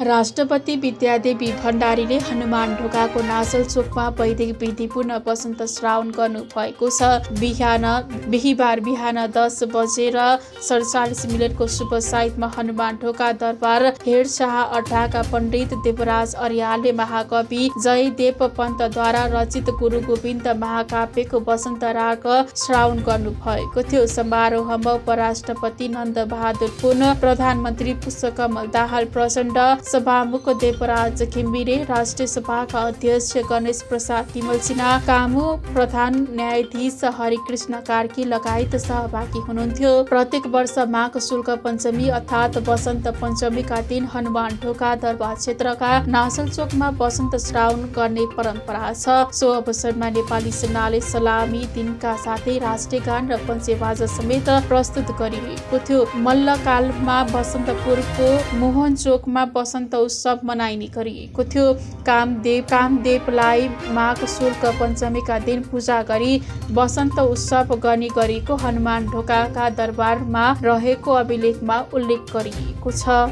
राष्ट्रपति विद्यादेवी भण्डारीले हनुमान ढोकाको नासल चोकमा वैदिक विधिपूर्ण वसन्त श्रावण गर्नुभएको छ। बिहिबार बिहान 10 बजेर 47 को शुभ साइतमा हनुमान ढोका दरबार हेरशाह अड्डाका पण्डित देवराज अर्यालले महाकवि जयदेव पन्तद्वारा रचित गुरु गोविन्द महाकाव्यको वसन्त राग श्रावण गर्नुभएको थियो। समारोहमा उपराष्ट्रपति नन्द बहादुर पुन, प्रधानमन्त्री पुष्पकमल दाहाल प्रचण्ड, सभामुख देवराज घिमिरे, राष्ट्रिय सभाका अध्यक्ष गणेश प्रसाद तिमल सिन्हा, कामु प्रधान न्यायाधीश हरिकृष्ण कार्की लगायत सहभागी हुनुहुन्थ्यो। प्रत्येक वर्ष माघ शुक्ल पञ्चमी अर्थात् वसन्त पञ्चमीका दिन हनुमान ढोका दरबार क्षेत्रका नासल चोकमा वसन्त श्रावण गर्ने परम्परा छ। सो अवसरमा नेपाली सेनाले सलामी दिनका साथै राष्ट्रिय गान र पञ्चेबाजा समेत प्रस्तुत गरिएको थियो। मल्लकालमा बसन्तपुरको मोहन चोकमा वसन्त उत्सव मनाइने गरिएको थियो। कामदेवलाई माघ शुक्ल पञ्चमीका दिन पूजा गरी वसन्त उत्सव गर्ने गरेको हनुमान ढोकाका दरबारमा रहेको अभिलेखमा उल्लेख गरिएको छ।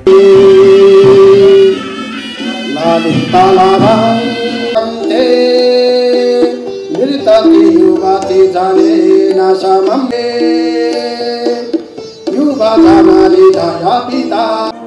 युवा